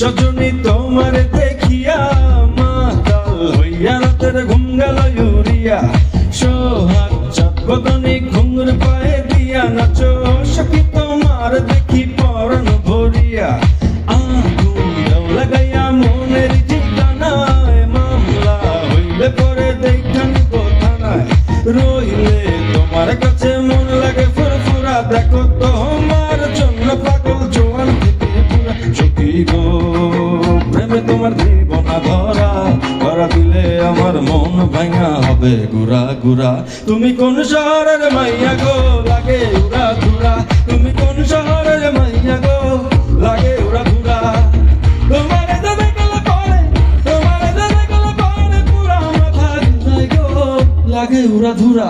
সজনী তোমার দেখিয়া মাতাল হইয়া রাতের ঘুম গেল ইউরিয়া সোহাগ চাঁদ বদনে ঘুঙুর পায়ে দিয়া নাচো সখী তোমার দেখি পরাণ ভরিয়া আগুন দাও লাগাইয়া মনের ঠিকানায় মামলা হইলে পরে দেখান থানায় রইলে তোমার কাছে মন লাগে ফুরফুরা দেখো তোমার জন্য পাগল জোয়ান থেকে পুরা সখী গো প্রেমে তোমার দিব না ধরা ধরা দিলে আমার মন ভাঙা হবে গুড়া গুড়া তুমি কোন শহরের মাইয়া গো লাগে উড়া ধুরা তুমি কোন শহরের মাইয়া গো লাগে উড়া ধুরা তোমারে তো দেখলে পরে তোমারে তো দেখলে পরে পুরা মাথা ঘুরায় গো লাগে উড়া ধুরা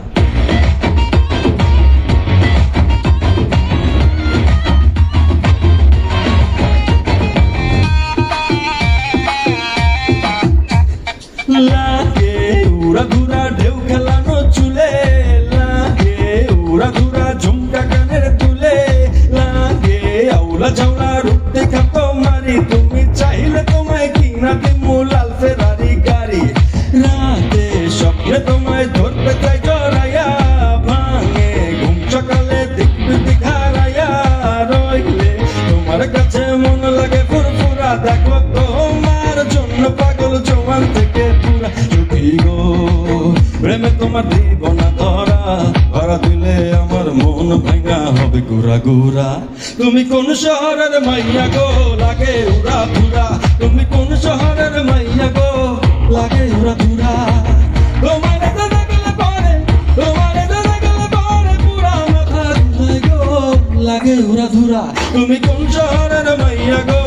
লাগে উড়া ধুরা ঢেউ খেলানো চুলে লাগে উড়া ধুরা ঝুমকা কানের তুলে লাগে আউলা ঝাউলা রূপ দেখা তোমারি তুমি চাইলে তোমায় কিনা দিমু লাল ফেরারি গাড়ি রাতে স্বপ্নে তোমায় ধরতে চাই জড়াইয়া ভাঙে ঘুম সকালে দেখবে দিঘারাইয়া রইলে তোমার কাছে মন লাগে ফুরফুরা দেখো তোমার জন্য পাগল জওয়ান থেকে পুরা সখী গো প্রেমে তোমার দিব না ধরা ধরা দিলে আমার মন ভাঙা হবে গুড়া গুড়া তুমি কোন শহরের মাইয়া গো লাগে উড়া ধুরা তুমি কোন শহরের মাইয়া গো লাগে উড়া ধুরা তোমারে তো দেখলে পরে তোমারে তো দেখলে পরে পুরা মাথা ঘুরায় গো লাগে উড়া ধুরা তুমি কোন শহরের মাইয়া গো